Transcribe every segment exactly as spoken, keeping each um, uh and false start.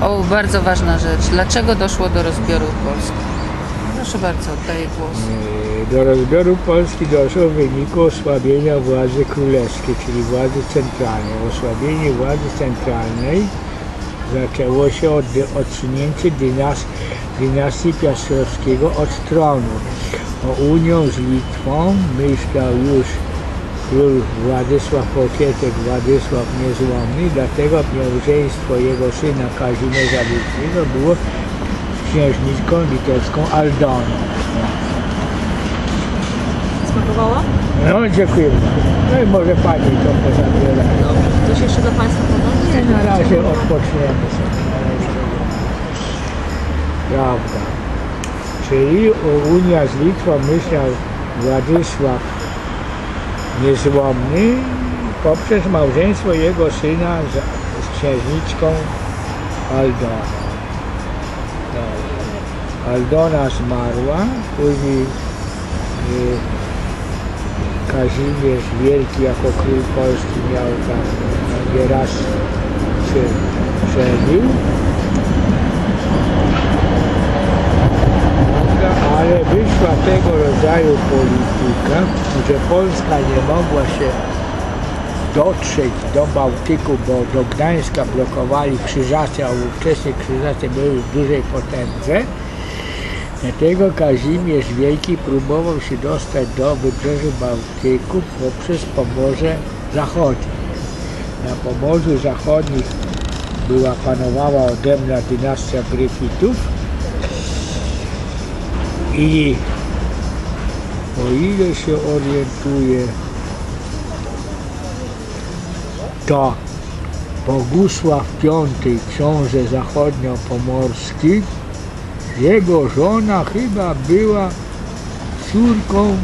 O, bardzo ważna rzecz. Dlaczego doszło do rozbioru Polski? Proszę bardzo, oddaję głos. Do rozbioru Polski doszło w wyniku osłabienia władzy królewskiej, czyli władzy centralnej. Osłabienie władzy centralnej zaczęło się od odsunięcia dynastii, dynastii Piastowskiego od tronu. O unią z Litwą myślał już król Władysław Pocieszek, Władysław Niezłomny, dlatego małżeństwo jego syna Kazimierza Wielkiego było z księżniczką litewską Aldoną. Smakowało? No, dziękuję bardzo. No i może pani to pozabiera. Dobrze. Coś jeszcze dla Państwa podać? Na razie odpoczniemy sobie. Na razie. Prawda. Czyli Unia z Litwą myślał Władysław Niezłomny poprzez małżeństwo jego syna z, z księżniczką Aldoną. Aldona zmarła, później y, Kazimierz Wielki jako król Polski miał tam nie raz się żenił, ale wyszła tego rodzaju polityka, że Polska nie mogła się dotrzeć do Bałtyku, bo do Gdańska blokowali Krzyżacy, a ówcześnie Krzyżacy były w dużej potędze. Dlatego Kazimierz Wielki próbował się dostać do wybrzeża Bałtyku poprzez Pomorze Zachodnie. Na Pomorzu Zachodnim była panowała odrębna dynastia Gryfitów i o ile się orientuję, to Bogusław Piąty, książę zachodnio-pomorski, jego żona chyba była córką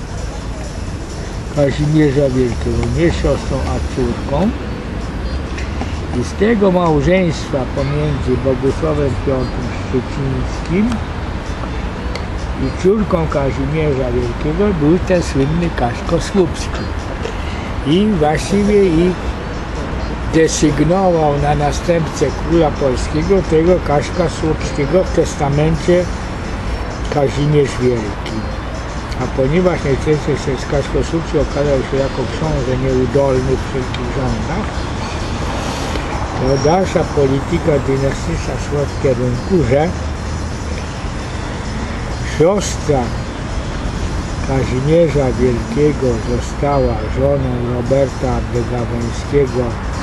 Kazimierza Wielkiego, nie siostrą, a córką. I z tego małżeństwa pomiędzy Bogusławem Piątym Szczecińskim i córką Kazimierza Wielkiego był ten słynny Kaśko Słupski. I właściwie i desygnował na następcę króla polskiego tego Kaśka Słupskiego w testamencie Kazimierz Wielki. A ponieważ najczęściej się z Kaśko Słupski okazał się jako książę nieudolny w wszelkich rządach, to dalsza polityka dynastyczna szła w kierunku, że siostra Kazimierza Wielkiego została żoną Roberta Gawęskiego,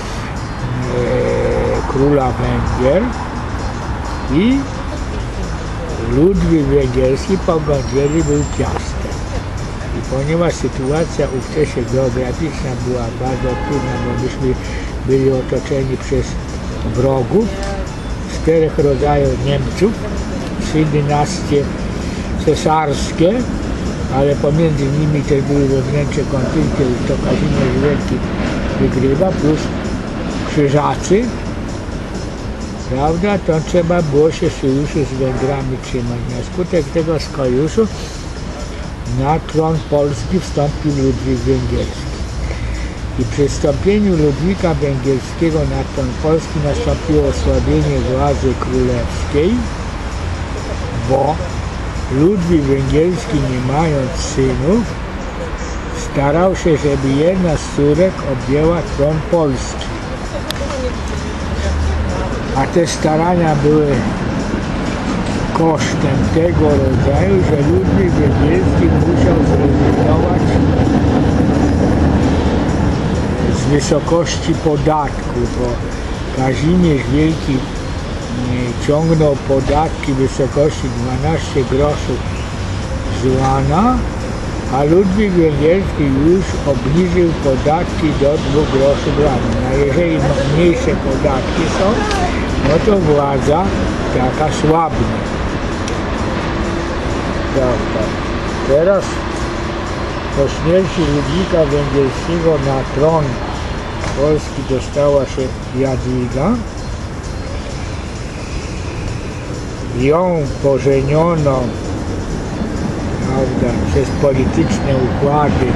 e, króla Węgier, i Ludwik Węgierski pogodzony był Piastem. I ponieważ sytuacja ówcześnie geograficzna była bardzo trudna, bo myśmy byli otoczeni przez wrogów, czterech rodzajów Niemców, trzy dynastie cesarskie, ale pomiędzy nimi też były wewnętrzne konflikty, to Kazimierz Wielki wygrywa, plus Krzyżacy, prawda, to trzeba było się sojuszu z Węgrami trzymać. Na skutek tego sojuszu na tron Polski wstąpił Ludwik Węgierski. I przy wstąpieniu Ludwika Węgierskiego na tron Polski nastąpiło osłabienie władzy królewskiej, bo Ludwik Węgierski, nie mając synów, starał się, żeby jedna z córek objęła tron Polski. A te starania były kosztem tego rodzaju, że Ludwik Węgierski musiał zrezygnować z wysokości podatku, bo Kazimierz Wielki ciągnął podatki w wysokości dwanaście groszów z łana, a Ludwik Węgierski już obniżył podatki do dwóch groszy z łana. A jeżeli mniejsze podatki są, no to władza taka słabnie. Prawda. Teraz po śmierci Ludwika Węgierskiego na tron Polski dostała się Jadwiga. Ją pożeniono, prawda, przez polityczne układy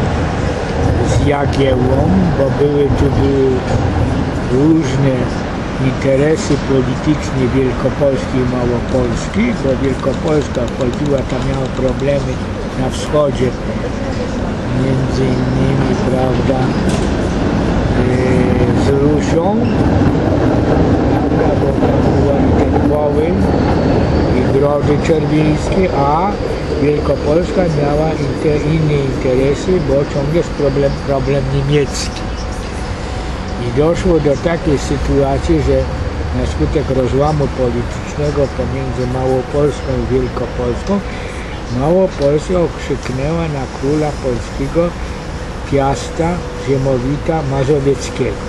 z Jagiełłą, bo były tu były różne interesy polityczne Wielkopolski i Małopolski, bo Wielkopolska wchodziła, tam miała problemy na wschodzie, między innymi, prawda, yy, z Rusią, prawda, bo tam była i ten Wołyń, i Grody Czerwińskie, a Wielkopolska miała inter, inne interesy, bo ciągle jest problem, problem niemiecki. I doszło do takiej sytuacji, że na skutek rozłamu politycznego pomiędzy Małopolską i Wielkopolską, Małopolska okrzyknęła na króla polskiego Piasta Ziemowita Mazowieckiego.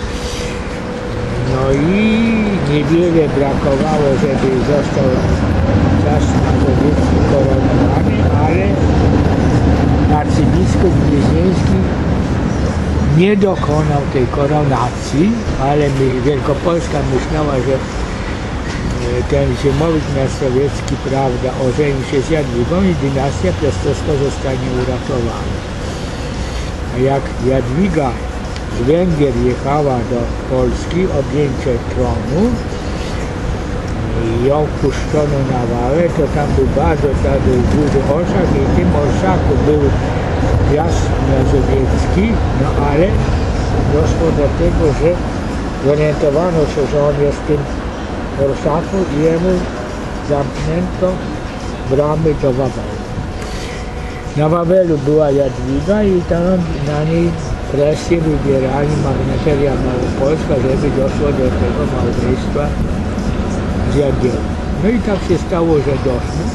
No i niewiele brakowało, żeby został Piast Mazowiecki koronowany, ale arcybiskup Gnieźnieński nie dokonał tej koronacji, ale Wielkopolska myślała, że ten Ziemowit Mazowiecki, prawda, ożenił się z Jadwigą i dynastia piastowska zostanie uratowana. A jak Jadwiga z Węgier jechała do Polski, objęcie tronu, i ją puszczono na wałę, to tam był bardzo duży orszak i w tym orszaku był Piast Mazowiecki, no ale doszło do tego, że zorientowano się, że on jest w tym orszaku i jemu zamknięto bramy do Wawelu. Na Wawelu była Jadwiga i tam na niej presję wybierali magnateria małopolska, żeby doszło do tego małżeństwa z Jagiełą. No i tak się stało, że doszło.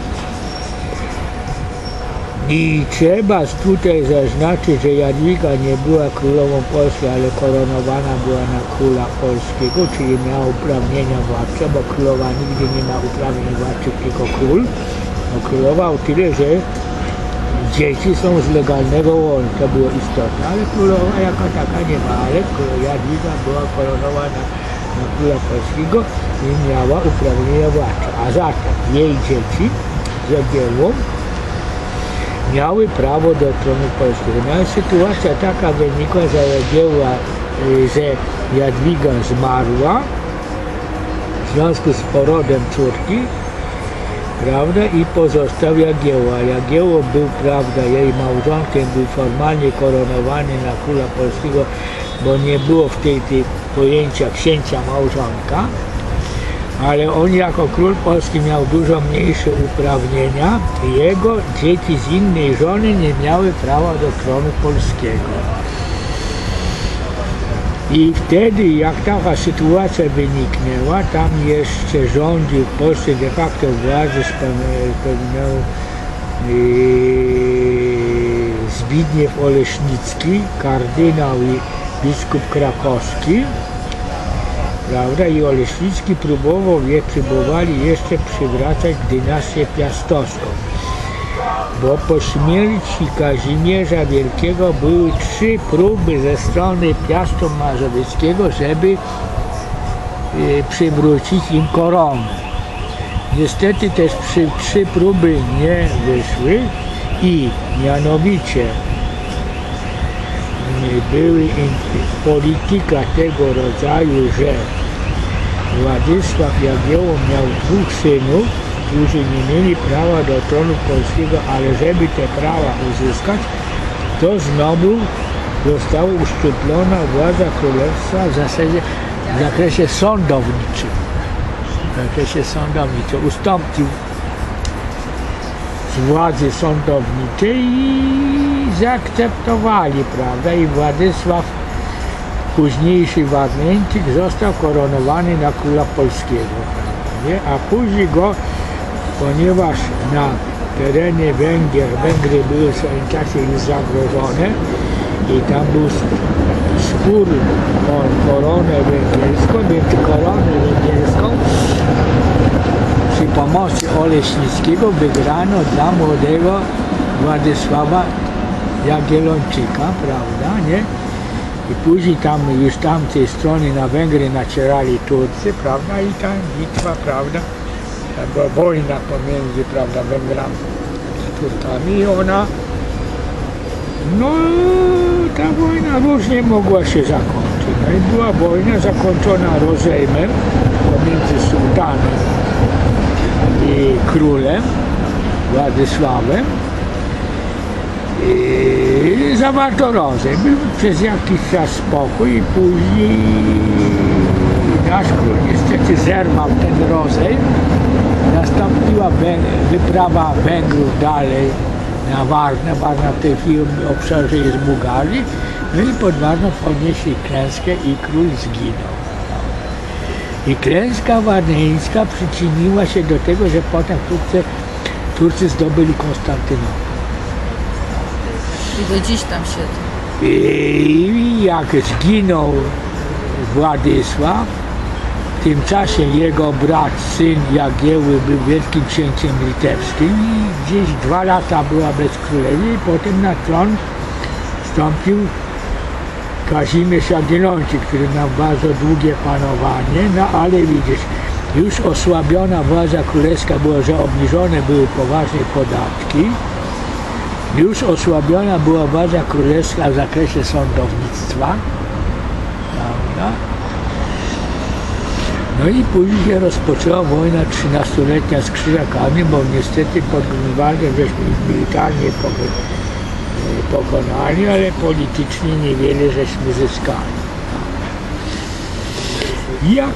I trzeba tutaj zaznaczyć, że Jadwiga nie była królową Polski, ale koronowana była na króla polskiego, czyli miała uprawnienia władcze, bo królowa nigdy nie ma uprawnień władczych, tylko król. No, królował tyle, że dzieci są z legalnego łonu, to było istotne, ale królowa jako taka nie ma, ale Jadwiga była koronowana na króla polskiego i miała uprawnienia władcze. A zatem jej dzieci z Jagiełą miały prawo do tronu polskiego. No, sytuacja taka wynikła, że Jagieła, że Jadwiga zmarła w związku z porodem córki, prawda, i pozostał Jagieła. Jagieło był, prawda, jej małżonkiem, był formalnie koronowany na króla polskiego, bo nie było w tej, tej pojęcia księcia małżonka, ale on jako król polski miał dużo mniejsze uprawnienia i jego dzieci z innej żony nie miały prawa do tronu polskiego. I wtedy, jak taka sytuacja wyniknęła, tam jeszcze rządził w Polsce de facto władzę spełniał Zbigniew Oleśnicki, kardynał i biskup krakowski, prawda, i Oleśnicki próbował, je próbowali jeszcze przywracać dynastię piastowską, bo po śmierci Kazimierza Wielkiego były trzy próby ze strony Piastu Mazowieckiego, żeby y, przywrócić im koronę. Niestety też przy, trzy próby nie wyszły i mianowicie były polityka tego rodzaju, że Władysław Jagiełło miał dwóch synów, którzy nie mieli prawa do tronu polskiego, ale żeby te prawa uzyskać, to znowu została uszczuplona władza królestwa w zasadzie w zakresie sądowniczym. W zakresie sądowniczym ustąpił z władzy sądowniczej i zaakceptowali, prawda, i Władysław, późniejszy Warneńczyk, został koronowany na króla polskiego, prawda, nie? A później go, ponieważ na terenie Węgier, Węgry były w swoim czasie już zagrożone i tam był spór o koronę węgierską, więc koronę węgierską przy pomocy Oleśnickiego wygrano dla młodego Władysława Jagiellończyka, prawda, nie? I później tam już tamtej strony na Węgry nacierali Turcy, prawda, i ta bitwa, prawda, ta była wojna pomiędzy, prawda, Węgrami a Turkami i ona, no, ta wojna różnie mogła się zakończyć. No i była wojna zakończona rozejmem pomiędzy sułtanem i królem Władysławem. I zawarto rozejm. Był przez jakiś czas spokój i później nasz król niestety zerwał ten rozejm. Nastąpiła wyprawa Węgrów dalej na Warnę. Warna w tej chwili w obszarze jest Bułgarii. No i pod Warną ponieśli klęskę i król zginął. I klęska warneńska przyczyniła się do tego, że potem Turcy, Turcy zdobyli Konstantynopol. I do dziś tam siedzą. I jak zginął Władysław, w tym czasie jego brat, syn Jagieły był wielkim księciem litewskim i gdzieś dwa lata była bez królewi i potem na tron wstąpił Kazimierz Jagiellończyk, który miał bardzo długie panowanie, no ale widzisz, już osłabiona władza królewska była, że obniżone były poważnie podatki, już osłabiona była władza królewska w zakresie sądownictwa, prawda? No i później się rozpoczęła wojna trzynastoletnia z Krzyżakami, bo niestety pod Grunwaldem żeśmy ich militarnie pokonali, ale politycznie niewiele żeśmy zyskali. Jak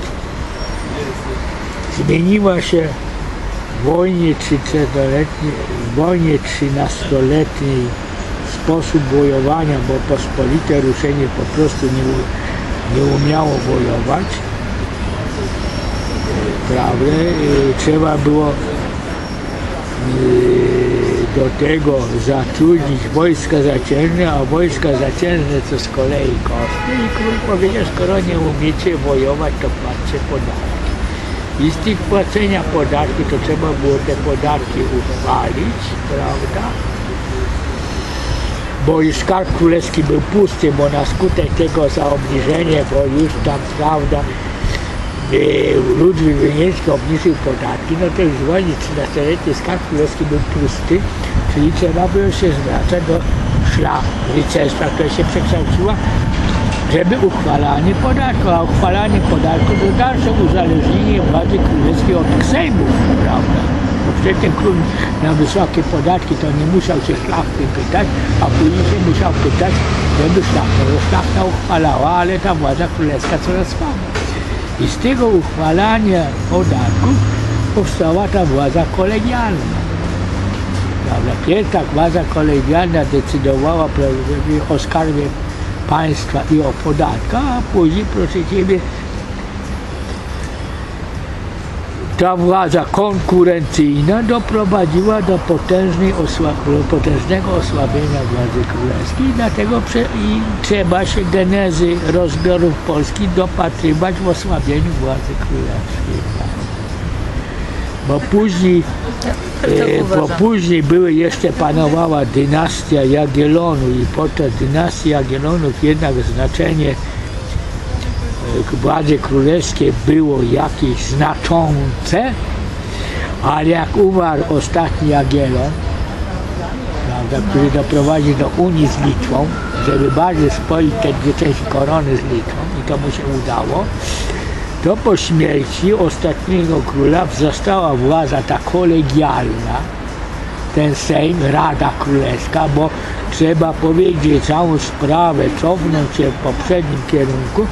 zmieniła się w wojnie trzynastoletniej, w wojnie trzynastoletniej sposób wojowania, bo pospolite ruszenie po prostu nie, nie umiało wojować, prawda? Trzeba było do tego zatrudnić wojska zaciężne, a wojska zaciężne to z kolei koszty. I król powiedział, skoro nie umiecie wojować, to płaccie podatki. I z tych płacenia podatki to trzeba było te podatki uchwalić, prawda? Bo już skarb królewski był pusty, bo na skutek tego za obniżenie, bo już tam, prawda, Ludwik Wieniecki obniżył podatki, no to już w wojnie trzynastoletniej skarb królewski był pusty, czyli trzeba było się zwracać do szlach rycerstwa, które się przekształciła, żeby uchwalanie podatku, a uchwalanie podatku to dalsze uzależnienie władzy królewskiej od Sejmu, prawda? Bo wtedy ten król na wysokie podatki to nie musiał się szlachty pytać, a później się musiał pytać, żeby szlachta, bo szlachta uchwalała, ale ta władza królewska coraz słaba. I z tego uchwalania podatków powstała ta władza kolegialna. Pierwsza władza kolegialna decydowała o skarbie państwa i o podatkach, a później, proszę Ciebie, ta władza konkurencyjna doprowadziła do potężnej osła potężnego osłabienia władzy królewskiej, dlatego prze i trzeba się genezy rozbiorów Polski dopatrywać w osłabieniu władzy królewskiej. Bo później, e, bo później były jeszcze panowała dynastia Jagiellonów i podczas dynastii Jagiellonów jednak znaczenie władzy królewskiej było jakieś znaczące, ale jak umarł ostatni Jagiellon, prawda, który doprowadził do Unii z Litwą, żeby bardziej spoić te dwie części korony z Litwą i to mu się udało, to po śmierci ostatniego króla została władza ta kolegialna, ten Sejm, Rada Królewska, bo trzeba powiedzieć, że całą sprawę cofnąć się w poprzednim kierunku,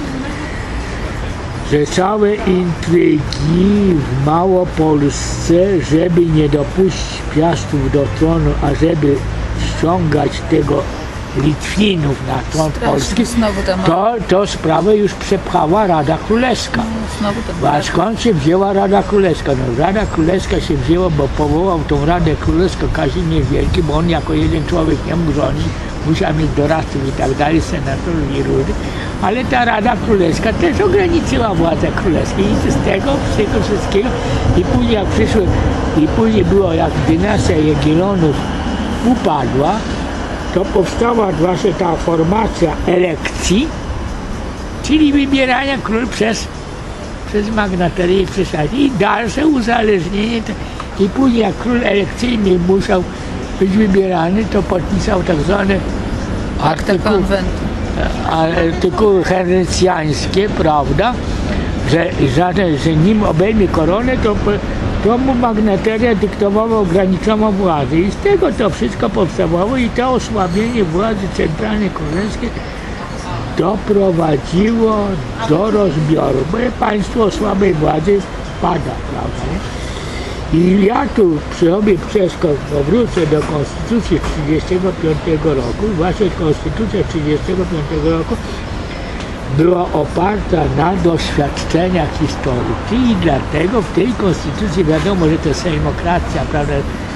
że całe intrygi w Małopolsce, żeby nie dopuścić Piastów do tronu, a żeby ściągać tego Litwinów na tron polski, to, to sprawę już przepchała Rada Królewska. A skąd się wzięła Rada Królewska? No, Rada Królewska się wzięła, bo powołał tą Radę Królewską Kazimierz Wielki, bo on jako jeden człowiek nie mógł rządzić, musiał mieć doradców i tak dalej, senatorów i różnych, ale ta Rada Królewska też ograniczyła władzę królewską i z tego, z tego wszystkiego i później jak przyszły, i później było jak dynastia Jagiellonów upadła, to powstała właśnie ta formacja elekcji, czyli wybierania król przez, przez magnaterię i dalsze uzależnienie. I później jak król elekcyjny musiał być wybierany, to podpisał tak zwane artykuł, artykuhencjańskie, prawda, że, że, że nim obejmie koronę, to, to mu magnateria dyktowała ograniczoną władzę i z tego to wszystko powstawało i to osłabienie władzy centralnej królewskiej doprowadziło do rozbioru, bo państwo słabej władzy pada, prawda, nie? I ja tu sobie przeskok powrócę do Konstytucji trzydziestego piątego roku. Właśnie Konstytucja trzydziestego piątego roku była oparta na doświadczeniach historyki i dlatego w tej Konstytucji wiadomo, że to sejmokracja, prawda,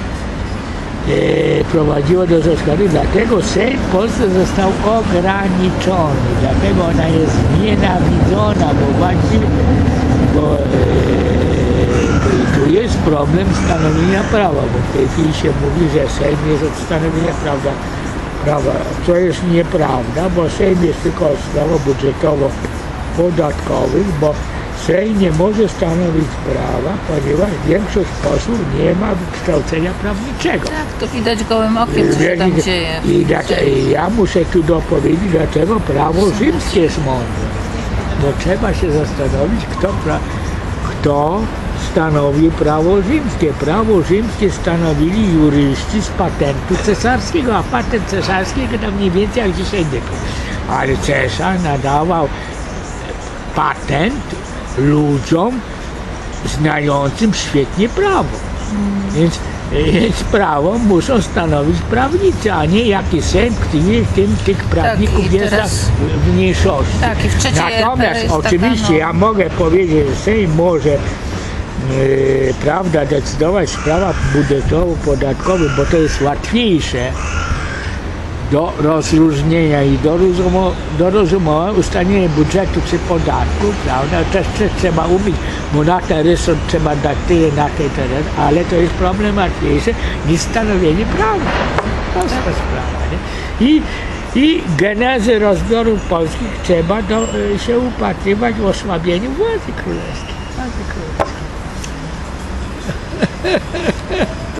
e, prowadziła do rozkładu, dlatego Sejm w Polsce został ograniczony, dlatego ona jest nienawidzona, bo właściwie, bo e, tu jest problem stanowienia prawa, bo w tej chwili się mówi, że Sejm jest od stanowienia prawa, prawa, co jest nieprawda, bo Sejm jest tylko od spraw budżetowo-podatkowych, bo Sejm nie może stanowić prawa, ponieważ większość posłów nie ma wykształcenia prawniczego. Tak, to widać gołym okiem, co się tam dzieje. I dlaczego, ja muszę tu dopowiedzieć, dlaczego prawo rzymskie jest mądre. Bo trzeba się zastanowić, kto, pra, kto stanowił prawo rzymskie. Prawo rzymskie stanowili juryści z patentu cesarskiego, a patent cesarski to mniej więcej jak dzisiaj dyplom. Ale cesarz nadawał patent ludziom znającym świetnie prawo. Więc, więc prawo muszą stanowić prawnicy, a nie jakiś sęd, który tym tych prawników Tak, i jest teraz- w mniejszości. Tak, i w trzeciej Natomiast jest taka, oczywiście no- ja mogę powiedzieć, że Sejm może e, prawda, decydować w sprawach budżetowo-podatkowych, bo to jest łatwiejsze do rozróżnienia i do, rozumo, do rozumowania ustalenia budżetu czy podatku, prawda, też, też trzeba umieć, bo na ten resort trzeba dać tyle, na tej teren, ale to jest problem łatwiejszy niż stanowienie prawa. Prosta sprawa, nie? I, i genezy rozbiorów polskich trzeba do, się upatrywać w osłabieniu władzy królewskiej. Władzy królewskiej.